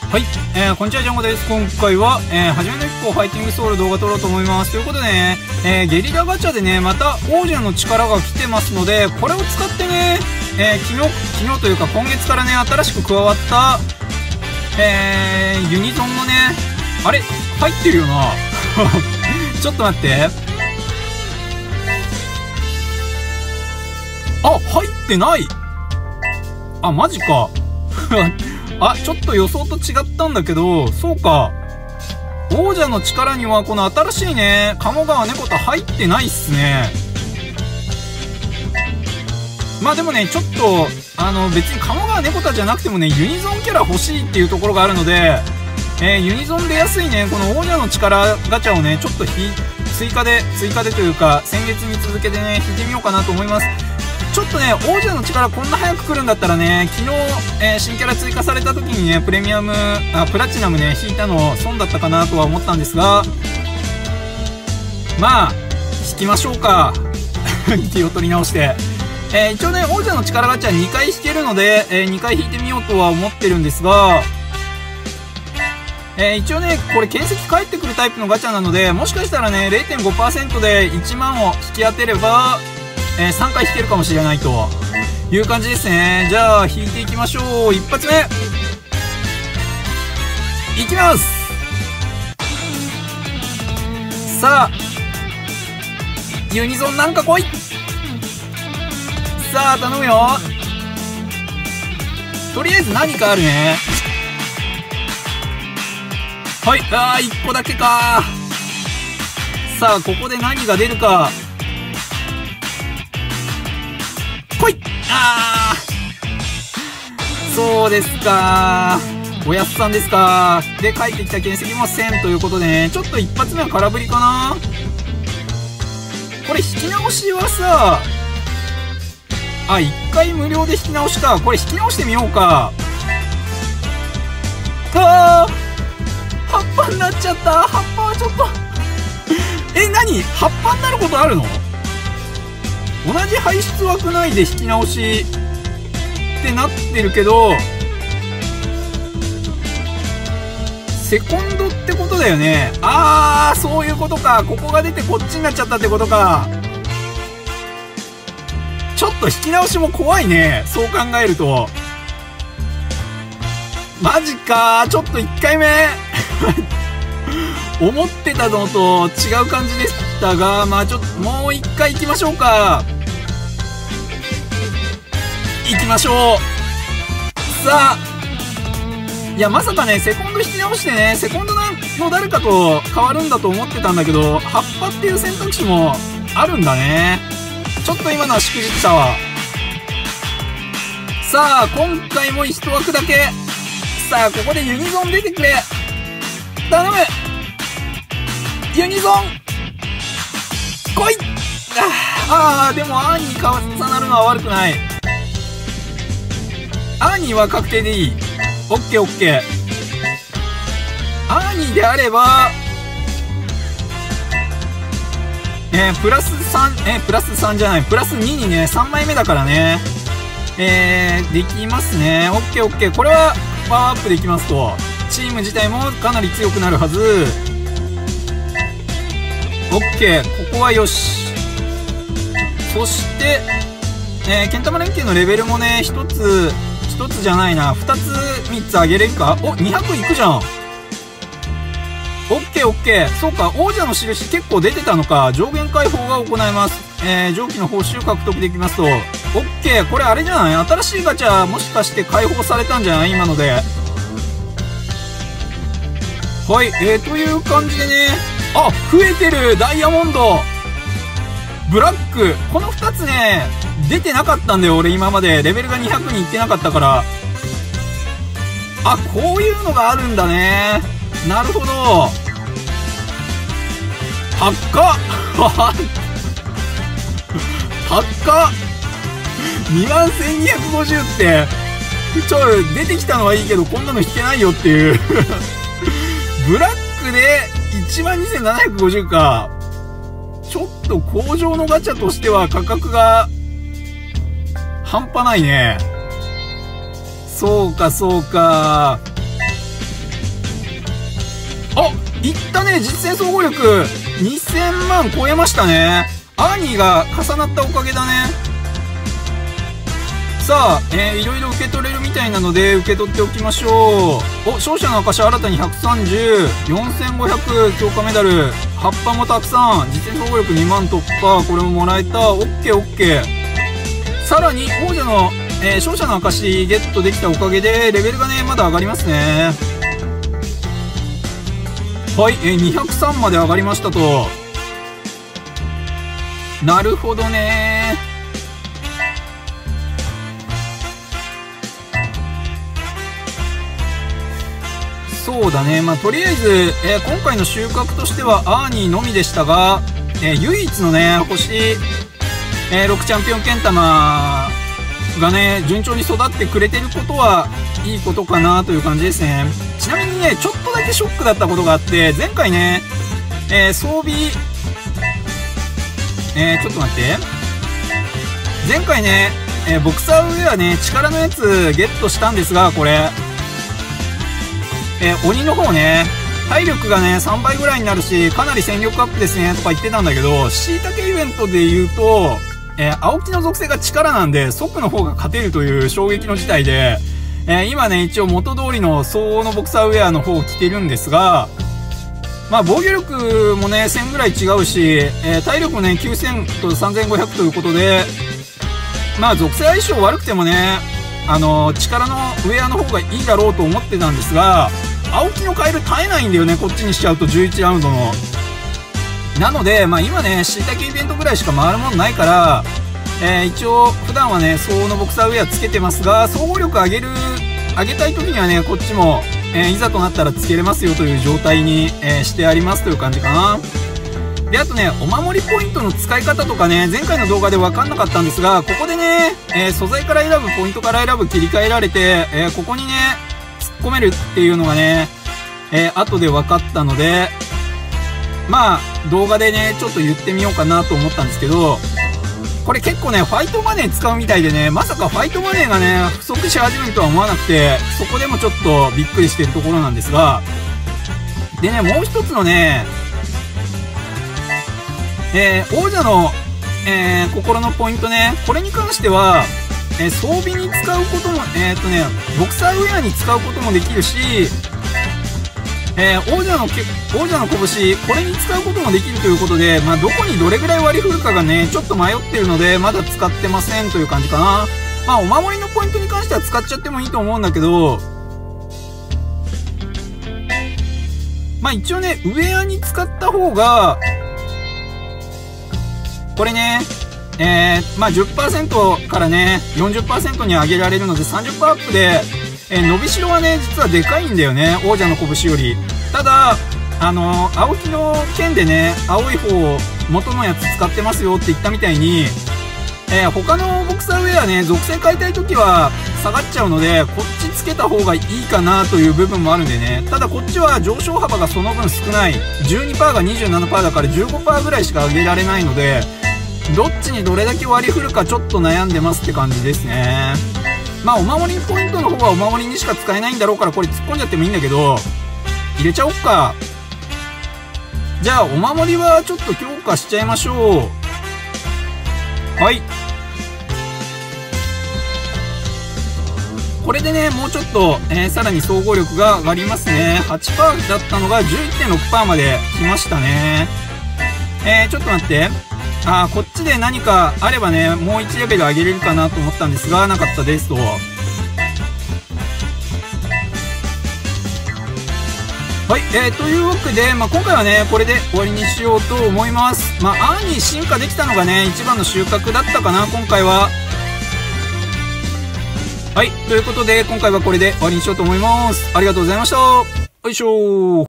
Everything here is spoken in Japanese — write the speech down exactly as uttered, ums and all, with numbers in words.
はい、えー、こんにちは、ジャンゴです。今回は、えー、初めの一歩ファイティングソウル動画撮ろうと思います。ということでね、えー、ゲリラガチャでね、また王者の力が来てますので、これを使ってね、えー、昨日、昨日というか今月からね、新しく加わった、えー、ユニゾンのね、あれ入ってるよな。ちょっと待って。あ、入ってない。あ、マジか。あ、ちょっと予想と違ったんだけど、そうか。王者の力にはこの新しいね、鴨川猫田入ってないっすね。まあでもね、ちょっと、あの、別に鴨川猫田じゃなくてもね、ユニゾンキャラ欲しいっていうところがあるので、えー、ユニゾン出やすいね、この王者の力ガチャをね、ちょっとひ、追加で、追加でというか、先月に続けてね、引いてみようかなと思います。ちょっとね、王者の力こんな早く来るんだったらね、昨日、えー、新キャラ追加された時にね、プレミアム、あ、プラチナムね、引いたの損だったかなとは思ったんですが、まあ、引きましょうか。気を取り直して。えー、一応ね、王者の力ガチャにかい引けるので、えー、にかい引いてみようとは思ってるんですが、えー、一応ね、これ、建設返ってくるタイプのガチャなので、もしかしたらね、れいてんごパーセント でいちまんを引き当てれば、えー、さんかい引けるかもしれないという感じですね。じゃあ、引いていきましょう。一発目。いきます。さあ、ユニゾンなんか来い。さあ、頼むよ。とりあえず何かあるね。はい。ああ、いっこだけか。さあ、ここで何が出るか。来い。あー、そうですか。おやすさんですか。で、帰ってきた形跡もせんということでね、ちょっと一発目は空振りかな。これ引き直しはさ、あ、一回無料で引き直しか。これ引き直してみようか。あー、葉っぱになっちゃった。葉っぱはちょっと。え、何？葉っぱになることあるの？同じ排出枠内で引き直しってなってるけど、セコンドってことだよね。あー、そういうことか。ここが出てこっちになっちゃったってことか。ちょっと引き直しも怖いね。そう考えると。マジかー。ちょっといっかいめ。思ってたのと違う感じでしたが、まあちょっともういっかい行きましょうか。行きましょう。さあ、いやまさかね、セコンド引き直してね、セコンドの誰かと変わるんだと思ってたんだけど、葉っぱっていう選択肢もあるんだね。ちょっと今のはしくじったわ。さあ、今回も一枠だけ。さあ、ここでユニゾン出てくれ。頼む。ユニゾン来い。ああ、でもアーニー重なるのは悪くない。アーニーは確定でいい。オッケーオッケー。アーニーであれば、えー、プラスさん、えー、プラスさんじゃない、プラスににね、さんまいめだからね。えー、できますね。オッケーオッケー。これはパワーアップできますと。チーム自体もかなり強くなるはず。オッケー。ここはよし。そして、えー、ケンタマ連携のレベルもね、一つ、一つじゃないな。二つ、三つ上げれるか？お、にひゃくいくじゃん。オッケーオッケー。そうか、王者の印結構出てたのか。上限解放が行えます。えー、上記の報酬獲得できますと。オッケー。これあれじゃない？新しいガチャ、もしかして解放されたんじゃない？今ので。はい、えー、という感じでね。あ、増えてる！ダイヤモンド！ブラック！この二つね、出てなかったんだよ、俺今まで。レベルがにひゃくにいってなかったから。あ、こういうのがあるんだね。なるほど。高っ高っ にまんせんにひゃくごじゅう って、ちょ、出てきたのはいいけど、こんなの引けないよっていう。ブラックで いちまんにせんななひゃくごじゅう か。ちょっと工場のガチャとしては価格が半端ないね。そうかそうか。 いったね。実践総合力にせんまん超えましたね。アーニーが重なったおかげだね。さあ、えー、いろいろ受け取れるみたいなので受け取っておきましょう。お、勝者の証新たにひゃくさんじゅう、よんせんごひゃく強化メダル、葉っぱもたくさん、実践総合力にまん突破、これももらえた。オッケーオッケー。さらに王者の、えー、勝者の証ゲットできたおかげでレベルがねまだ上がりますね。はい、えー、にひゃくさんまで上がりましたと。なるほどね。そうだね。まあ、とりあえず、えー、今回の収穫としてはアーニーのみでしたが、えー、唯一のね、星、えー、ろくチャンピオンけん玉がね、順調に育ってくれてることはいいことかなという感じですね。ちなみにね、ちょっとだけショックだったことがあって、前回ね、えー、装備、えー、ちょっと待って。前回ね、えー、ボクサーウェアね、力のやつゲットしたんですが、これ、えー、鬼の方ね、体力がね、さんばいぐらいになるし、かなり戦力アップですね、とか言ってたんだけど、しいたけイベントで言うと、えー、青木の属性が力なんで、即の方が勝てるという衝撃の事態で、えー、今ね、一応元通りの相応のボクサーウェアの方を着てるんですが、まあ、防御力もね、せんぐらい違うし、えー、体力もね、きゅうせんとさんぜんごひゃくということで、まあ、属性相性悪くてもね、あのー、力のウェアの方がいいだろうと思ってたんですが、青木のカエル絶えないんだよね、こっちにしちゃうとじゅういちラウンドの。なので、まあ今ね、しいたけイベントぐらいしか回るもんないから、えー、一応普段はね、相応のボクサーウェアつけてますが、総合力上げる、上げたい時にはね、こっちも、えー、いざとなったらつけれますよという状態に、えー、してありますという感じかな。で、あとね、お守りポイントの使い方とかね、前回の動画で分かんなかったんですが、ここでね、えー、素材から選ぶ、ポイントから選ぶ切り替えられて、えー、ここにね、突っ込めるっていうのがね、えー、後で分かったので、まあ、動画でね、ちょっと言ってみようかなと思ったんですけど、これ結構ね、ファイトマネー使うみたいでね、まさかファイトマネーがね、不足し始めるとは思わなくて、そこでもちょっとびっくりしてるところなんですが、でね、もう一つのね、えー、王者の、えー、心のポイントね、これに関しては、えー、装備に使うことも、えーっとね、ボクサーウェアに使うこともできるし、えー、王者のけ、王者の拳、これに使うこともできるということで、まあ、どこにどれぐらい割り振るかがね、ちょっと迷ってるので、まだ使ってませんという感じかな。まあ、お守りのポイントに関しては使っちゃってもいいと思うんだけど、まあ、一応ね、ウェアに使った方が、これね、えー、まあ じゅっパーセント からね、よんじゅっパーセント に上げられるので さんじゅっパーセント アップで、えー、伸びしろはね、実はでかいんだよね、王者の拳より。ただ、あのー、青木の剣でね、青い方、元のやつ使ってますよって言ったみたいに、えー、他のボクサーウェアね、属性変えたいときは下がっちゃうので、こっちつけた方がいいかなという部分もあるんでね。ただこっちは上昇幅がその分少ない。じゅうにパーセント が にじゅうななパーセント だから じゅうごパーセント ぐらいしか上げられないので、どっちにどれだけ割り振るかちょっと悩んでますって感じですね。まあお守りポイントの方はお守りにしか使えないんだろうからこれ突っ込んじゃってもいいんだけど、入れちゃおっか。じゃあお守りはちょっと強化しちゃいましょう。はい。これでね、もうちょっと、えー、さらに総合力が上がりますね。はちパーセント だったのが じゅういってんろくパーセント まで来ましたね。えー、ちょっと待って。あー、こっちで何かあればね、もういちレベル上げれるかなと思ったんですが、なかったですと。はい、えー、というわけで、まあ、今回はね、これで終わりにしようと思います。まあ、アーに進化できたのがね、一番の収穫だったかな、今回は。はい、ということで、今回はこれで終わりにしようと思います。ありがとうございました。よいしょー。